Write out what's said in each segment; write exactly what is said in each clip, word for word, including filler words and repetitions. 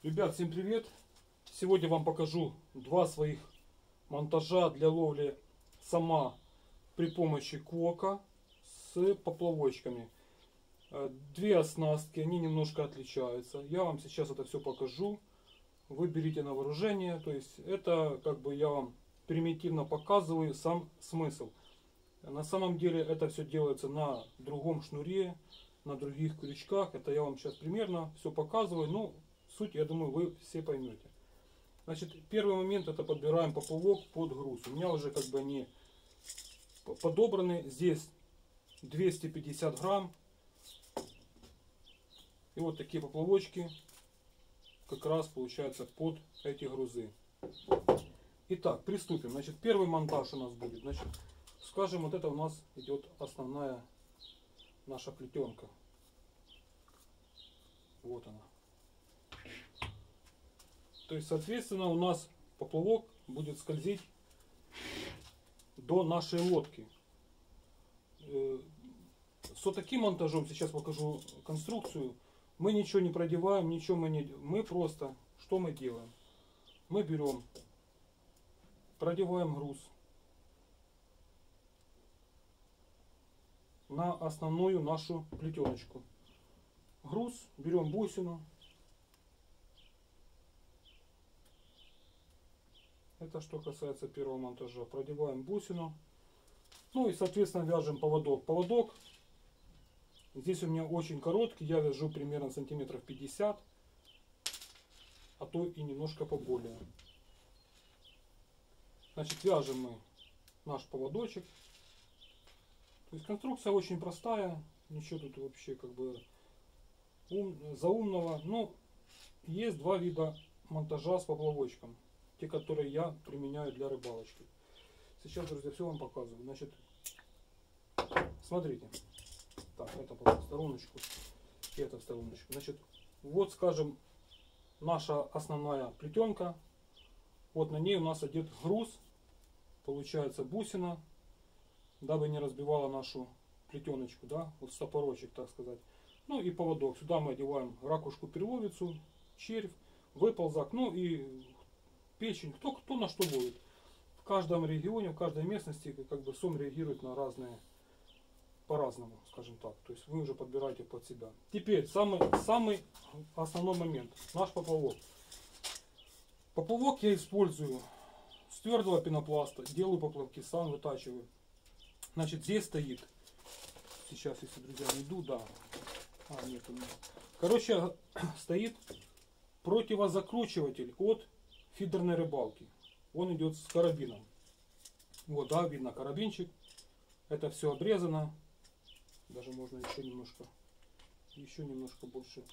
Ребят, всем привет! Сегодня вам покажу два своих монтажа для ловли сама при помощи квока с поплавочками. Две оснастки, они немножко отличаются. Я вам сейчас это все покажу. Вы берите на вооружение. То есть это как бы я вам примитивно показываю сам смысл. На самом деле это все делается на другом шнуре, на других крючках. Это я вам сейчас примерно все показываю. Ну, суть, я думаю, вы все поймете. Значит, первый момент это подбираем поплавок под груз. У меня уже как бы они подобраны. Здесь двести пятьдесят грамм. И вот такие поплавочки как раз получается под эти грузы. Итак, приступим. Значит, первый монтаж у нас будет. Значит, скажем, вот это у нас идет основная наша плетенка. Вот она. То есть, соответственно, у нас поплавок будет скользить до нашей лодки. С вот таким монтажом, сейчас покажу конструкцию, мы ничего не продеваем, ничего мы не делаем. Мы просто, что мы делаем? Мы берем, продеваем груз на основную нашу плетеночку. Груз, берем бусину. Это что касается первого монтажа. Продеваем бусину. Ну и соответственно вяжем поводок. Поводок здесь у меня очень короткий. Я вяжу примерно сантиметров пятьдесят. А то и немножко поболее. Значит, вяжем мы наш поводочек. То есть конструкция очень простая. Ничего тут вообще как бы ум, заумного. Но есть два вида монтажа с поплавочком. Те, которые я применяю для рыбалочки. Сейчас, друзья, все вам показываю. Значит, смотрите. Так, это в стороночку. И это в стороночку. Значит, вот, скажем, наша основная плетенка. Вот на ней у нас идет груз. Получается бусина. Дабы не разбивала нашу плетеночку, да, вот стопорочек, так сказать. Ну и поводок. Сюда мы одеваем ракушку перловицу, червь, выползак, ну и печень, кто, кто на что ловит. В каждом регионе, в каждой местности как бы сом реагирует на разные, по-разному, скажем так. То есть вы уже подбираете под себя. Теперь самый, самый основной момент. Наш поплавок. Поплавок я использую с твердого пенопласта. Делаю поплавки, сам вытачиваю. Значит, здесь стоит. Сейчас, если, друзья, найду, да. А, нет, у меня. Короче, стоит противозакручиватель от фидерной рыбалки. Он идет с карабином. Вот, да, видно карабинчик. Это все обрезано. Даже можно еще немножко, еще немножко больше.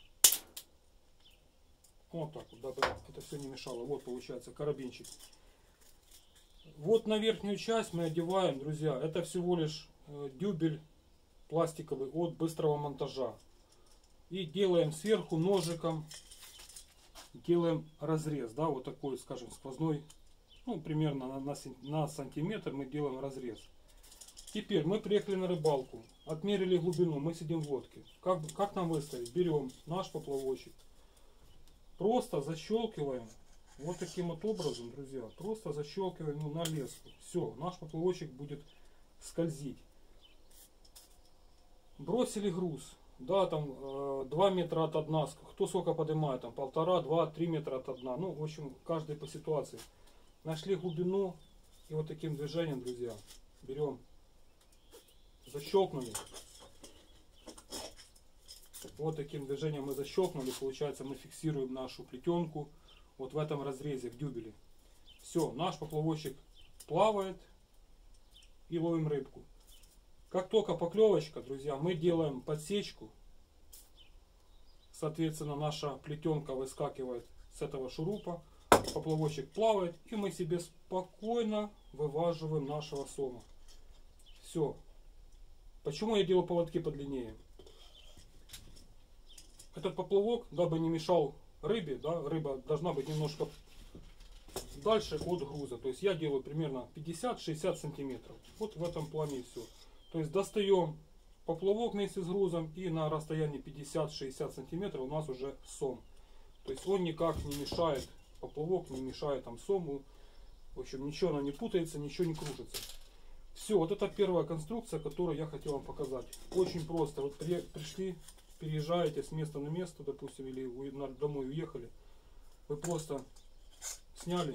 Вот так вот, дабы это все не мешало. Вот получается карабинчик. Вот на верхнюю часть мы одеваем, друзья, это всего лишь дюбель пластиковый от быстрого монтажа. И делаем сверху ножиком. Делаем разрез, да, вот такой, скажем, сквозной, ну, примерно на, на, на сантиметр мы делаем разрез. Теперь мы приехали на рыбалку, отмерили глубину, мы сидим в лодке. Как, как нам выставить? Берем наш поплавочек, просто защелкиваем, вот таким вот образом, друзья, просто защелкиваем ну, на леску. Все, наш поплавочек будет скользить. Бросили груз. Да, там э, два метра от дна, кто сколько поднимает, там полтора, два, три метра от дна. Ну, в общем, каждый по ситуации. Нашли глубину и вот таким движением, друзья, берем, защелкнули. Вот таким движением мы защелкнули, получается, мы фиксируем нашу плетенку вот в этом разрезе, в дюбеле. Все, наш поплавочек плавает и ловим рыбку. Как только поклевочка, друзья, мы делаем подсечку. Соответственно, наша плетенка выскакивает с этого шурупа. Поплавочек плавает. И мы себе спокойно вываживаем нашего сома. Все. Почему я делаю поводки подлиннее? Этот поплавок, дабы не мешал рыбе, да, рыба должна быть немножко дальше от груза. То есть я делаю примерно пятьдесят-шестьдесят сантиметров. Вот в этом плане все. То есть достаем поплавок вместе с грузом и на расстоянии пятьдесят-шестьдесят сантиметров у нас уже сом. То есть он никак не мешает, поплавок не мешает там сому. В общем, ничего она не путается, ничего не кружится. Все, вот это первая конструкция, которую я хотел вам показать. Очень просто. Вот при, пришли, переезжаете с места на место, допустим, или вы домой уехали. Вы просто сняли,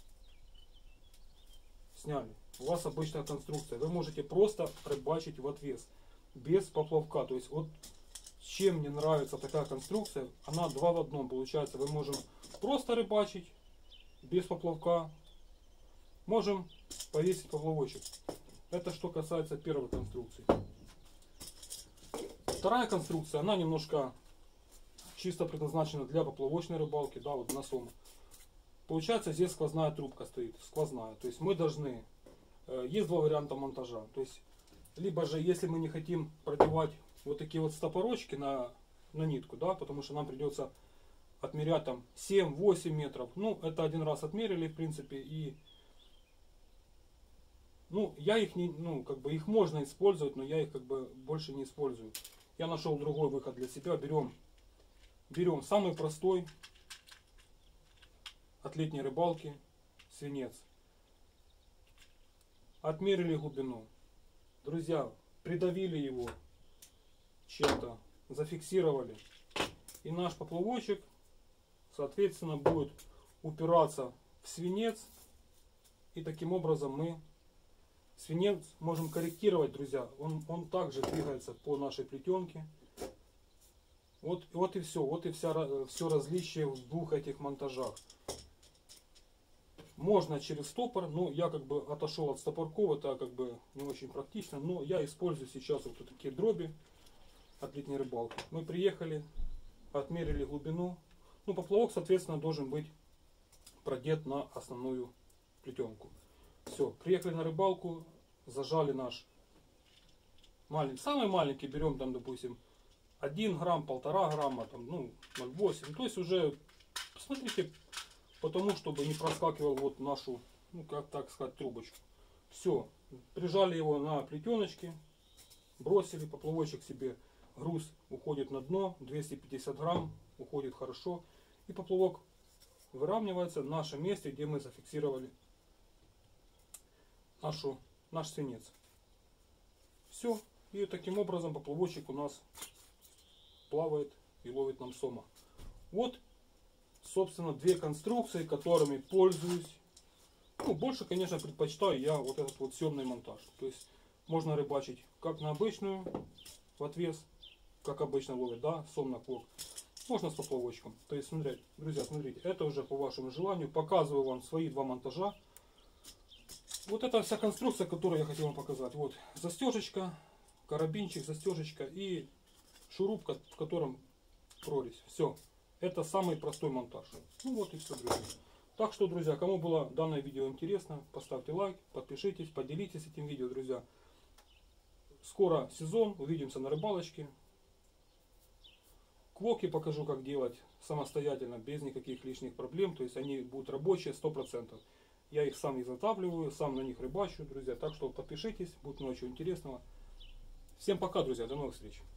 сняли. У вас обычная конструкция. Вы можете просто рыбачить в отвес, без поплавка. То есть вот чем мне нравится такая конструкция, она два в одном получается. Вы можем просто рыбачить без поплавка, можем повесить поплавочек. Это что касается первой конструкции. Вторая конструкция, она немножко чисто предназначена для поплавочной рыбалки, да, вот на сому. Получается, здесь сквозная трубка стоит, сквозная. То есть мы должны, есть два варианта монтажа. То есть, либо же, если мы не хотим продевать вот такие вот стопорочки на, на нитку, да, потому что нам придется отмерять там семь-восемь метров. Ну, это один раз отмерили, в принципе, и ну, я их не, ну, как бы их можно использовать, но я их как бы больше не использую. Я нашел другой выход для себя. Берем, берем самый простой от летней рыбалки свинец. Отмерили глубину. Друзья, придавили его чем-то, зафиксировали. И наш поплавочек, соответственно, будет упираться в свинец. И таким образом мы свинец можем корректировать, друзья. Он, он также двигается по нашей плетенке. Вот, вот и все. Вот и вся, все различие в двух этих монтажах. Можно через стопор, но я как бы отошел от стопорков, это как бы не очень практично. Но я использую сейчас вот такие дроби от летней рыбалки. Мы приехали, отмерили глубину. Ну, поплавок, соответственно, должен быть продет на основную плетенку. Все, приехали на рыбалку, зажали наш маленький, самый маленький, берем там, допустим, один грамм, полтора грамма, там, ну, ноль восемь. То есть уже, посмотрите, потому чтобы не проскакивал вот нашу, ну, как так сказать, трубочку. Все, прижали его на плетеночке, бросили, поплавочек себе, груз уходит на дно, двести пятьдесят грамм, уходит хорошо. И поплавок выравнивается в нашем месте, где мы зафиксировали нашу, наш свинец. Все. И таким образом поплавочек у нас плавает и ловит нам сома. Вот, собственно, две конструкции, которыми пользуюсь. Ну, больше, конечно, предпочитаю я вот этот вот съемный монтаж. То есть можно рыбачить как на обычную, в отвес, как обычно ловят, да, сом на клок. Можно с поплавочком. То есть, смотрите, друзья, смотрите, это уже по вашему желанию. Показываю вам свои два монтажа. Вот это вся конструкция, которую я хотел вам показать. Вот застежечка, карабинчик, застежечка и шуруп, в котором прорезь. Все. Это самый простой монтаж. Ну вот и все, друзья. Так что, друзья, кому было данное видео интересно, поставьте лайк, подпишитесь, поделитесь этим видео, друзья. Скоро сезон, увидимся на рыбалочке. Квоки покажу, как делать самостоятельно, без никаких лишних проблем. То есть они будут рабочие сто процентов. Я их сам изготавливаю, сам на них рыбачу, друзья. Так что подпишитесь, будет много чего интересного. Всем пока, друзья, до новых встреч.